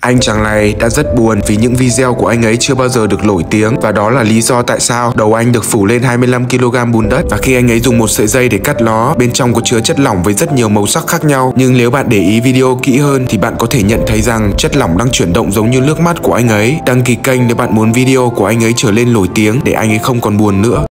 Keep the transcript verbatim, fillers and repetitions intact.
Anh chàng này đã rất buồn vì những video của anh ấy chưa bao giờ được nổi tiếng, và đó là lý do tại sao đầu anh được phủ lên hai mươi lăm ki lô gam bùn đất. Và khi anh ấy dùng một sợi dây để cắt nó, bên trong có chứa chất lỏng với rất nhiều màu sắc khác nhau. Nhưng nếu bạn để ý video kỹ hơn thì bạn có thể nhận thấy rằng chất lỏng đang chuyển động giống như nước mắt của anh ấy. Đăng ký kênh nếu bạn muốn video của anh ấy trở lên nổi tiếng để anh ấy không còn buồn nữa.